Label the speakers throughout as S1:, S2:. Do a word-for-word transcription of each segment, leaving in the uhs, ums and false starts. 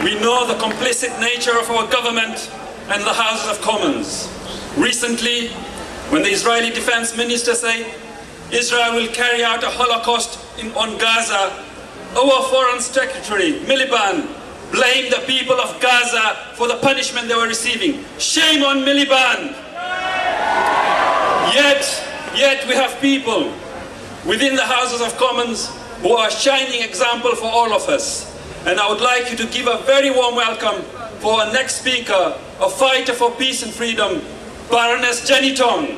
S1: We know the complicit nature of our government and the Houses of Commons. Recently, when the Israeli Defense Minister said Israel will carry out a Holocaust in, on Gaza, our Foreign Secretary, Miliband, blamed the people of Gaza for the punishment they were receiving. Shame on Miliband! Yet, yet we have people within the Houses of Commons who are a shining example for all of us. And I would like you to give a very warm welcome for our next speaker, a fighter for peace and freedom, Baroness Jenny Tonge.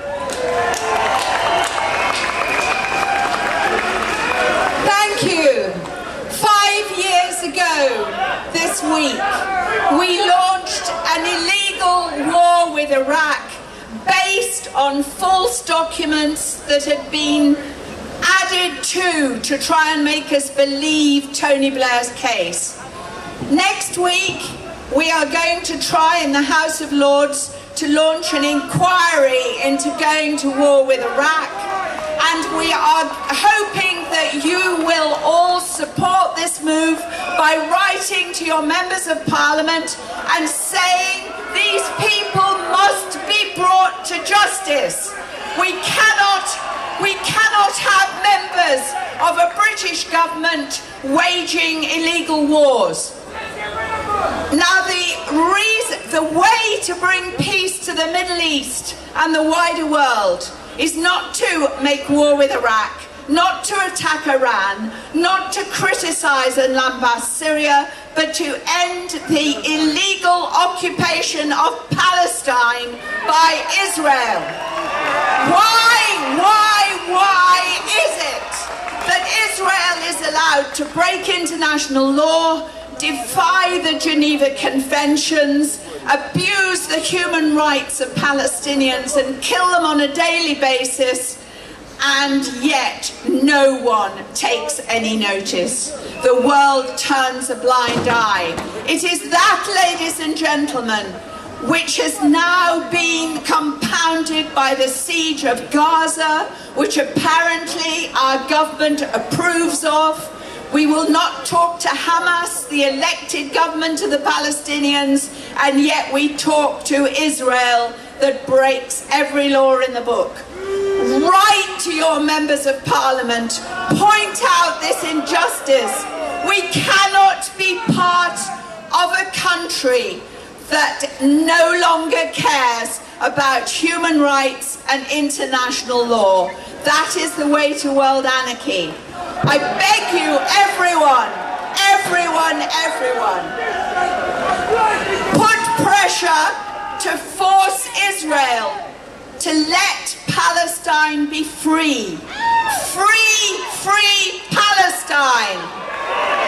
S2: Thank you. Five years ago this week, we launched an illegal war with Iraq based on false documents that had been added to to try and make us believe Tony Blair's case. Next week, we are going to try in the House of Lords to launch an inquiry into going to war with Iraq, and we are hoping that you will all support this move by writing to your members of parliament and saying these people must be brought to justice. We cannot, we cannot have members of a British government waging illegal wars. Now, the reason, the way to bring peace to the Middle East and the wider world is not to make war with Iraq, not to attack Iran, not to criticize and lambast Syria, but to end the illegal occupation of Palestine by Israel. Why, why, why is it that Israel is allowed to break international law, defy the Geneva Conventions, abuse the human rights of Palestinians and kill them on a daily basis, and yet no one takes any notice? The world turns a blind eye. It is that, ladies and gentlemen, which has now been compounded by the siege of Gaza, which apparently our government approves of. We will not talk to Hamas, the elected government of the Palestinians, and yet we talk to Israel that breaks every law in the book. Write to your members of parliament, point out this injustice. We cannot be part of a country that no longer cares about human rights and international law. That is the way to world anarchy. I beg you, everyone, everyone, everyone, put pressure to force Israel to let Palestine be free. Free, free Palestine.